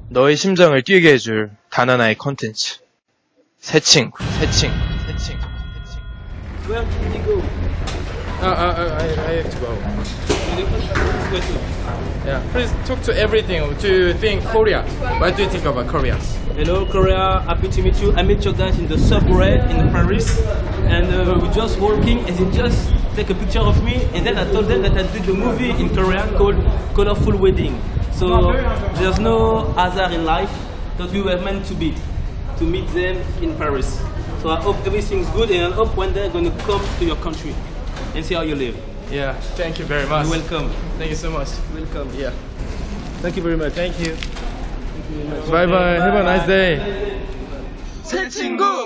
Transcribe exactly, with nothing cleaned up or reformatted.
너의 심장을 뛰게 해줄 단 하나의 컨텐츠. 새 친구, 새 친구, 새 친구, 새 친구. Where did he go? Uh, uh, I, I have to go. Yeah, please talk to everything. Do you think Korea? What do you think about Korea? Hello, Korea. Happy to meet you. I met your guys in the subway in Paris, and uh, we're just walking, and they just take a picture of me, and then I told them that I did a movie in Korea called Colorful Wedding. So there's no hazard in life that we were meant to be, to meet them in Paris. So I hope everything's good, and I hope one day they're going to come to your country and see how you live. Yeah, thank you very much. You're welcome. Thank you so much. Welcome. Yeah. Thank you very much. Thank you. Bye bye. Have a nice day. 새 친구!